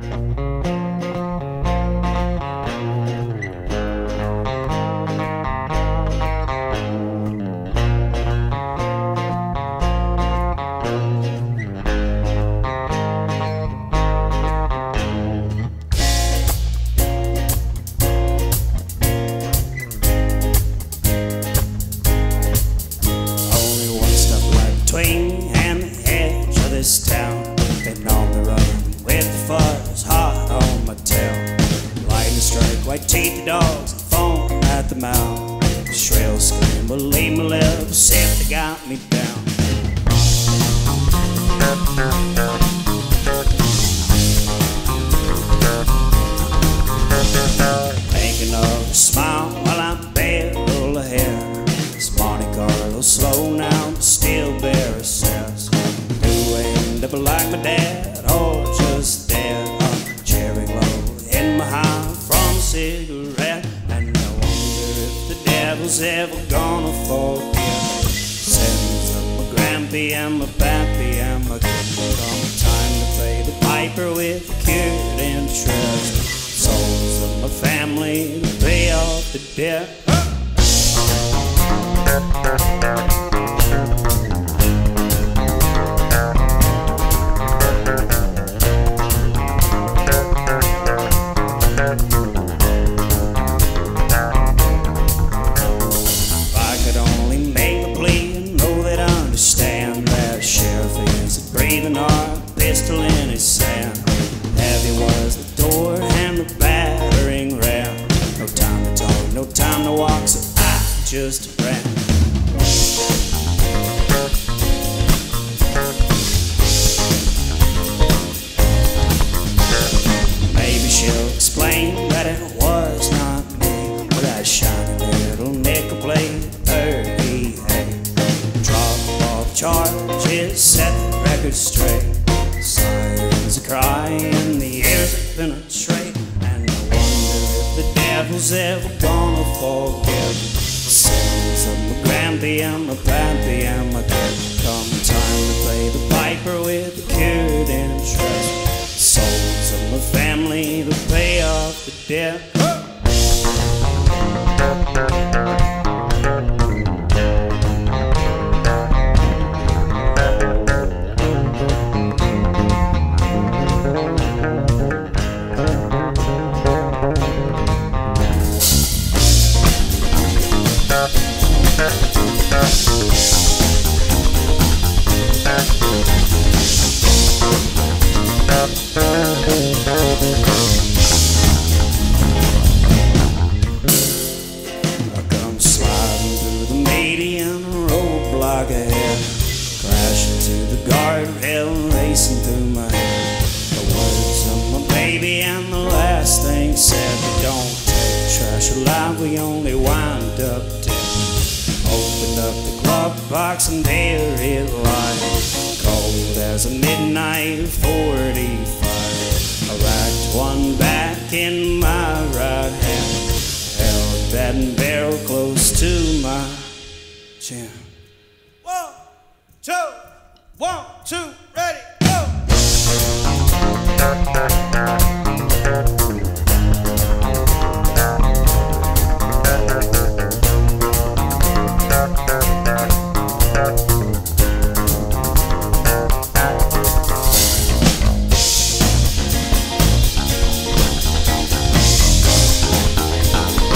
And the edge of this town, and on the run with the fuzz hot on my tail. Lightning strike, white teeth, dogs, and foam at the mouth. Shrill scream, believe my lips if they got me down. Thinking of a smile while I'm barrel ahead. It's Monte Carlo, slow now, but still bear a sense. Do end up like my dad, or just dead. A cherry glow in my hand from a cigarette. And I wonder if the devil's ever gonna forget. Sins of my grandpa and my pappy and my kid. Come time to play the piper with cured interest. Souls of my family to pay off the debt. If I could only make a plea and know that I understand that sheriff is a breathing heart, pistol in his hand. Heavy was the door and the battering ram. No time to talk, no time to walk, so I just ran. Maybe she'll explain that it was not me, but that shiny little nickel plate 38. Drop off charges, set the record straight. Sirens are crying, the ears that penetrate. And I wonder if the devil's ever gonna forgive sins of my grandpa and my pappy and my kid. Come time to play the piper with the cured interest. Souls of my family to pay off the debt. I come sliding through the median roadblock ahead, crashing to the guardrail, racing through my head. The words of my baby and the last thing said: we don't take trash alive, we only wind up dead. Opened up the glove box and there it lied, cold as a midnight 45. I racked one back in my right hand, held that barrel close to my chin. 1, 2, 1, 2, ready, go!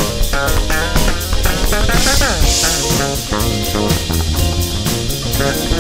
Thank you.